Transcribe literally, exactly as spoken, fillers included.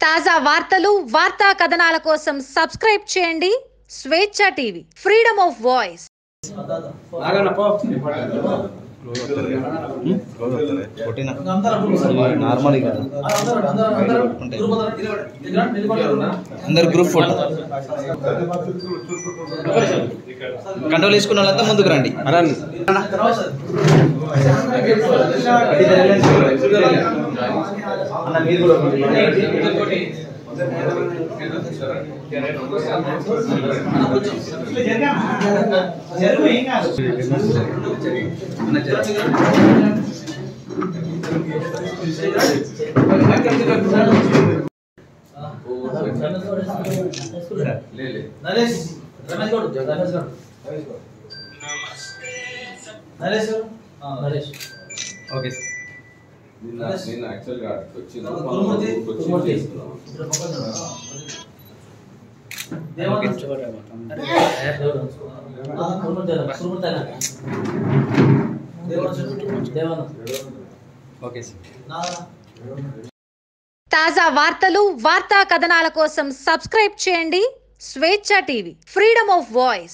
తాజా వార్తలు వార్తా కథనాల కోసం సబ్స్క్రైబ్ చేయండి Swecha TV freedom of voice. అందరు గ్రూప్ ఫోటో కంట్రోల్ చేసుకున్న వాళ్ళంతా ముందుకు రండి. ఓకే నేను యాక్చువల్గా వచ్చిన తాజా వార్తలు వార్తా కథనాల కోసం సబ్స్క్రైబ్ చేయండి Swecha TV freedom of voice.